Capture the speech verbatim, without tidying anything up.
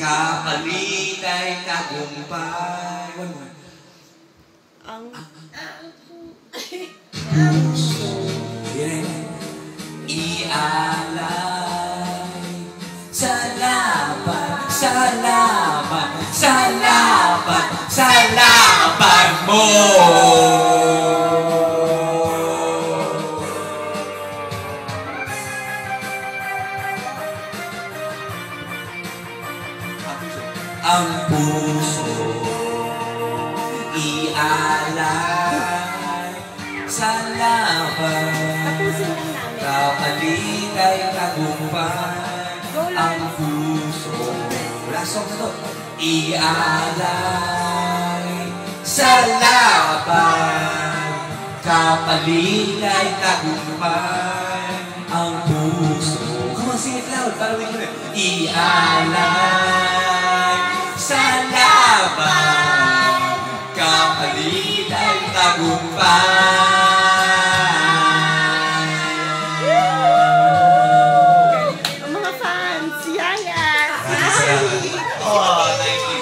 kapalit ay tagumpay. Ang puso ialay sa laban, sa laban, sa laban, sa laban mo. Ang puso ialay sa laban, kapalit ay tagumpay. Ang puso, lasok na to, ialay sa laban, kapalit ay tagumpay. Ang puso, come on, sing it loud, para we can ialay sa laban, kapalit ay tagumpay. mga fans, Yaya! Oh, thank you.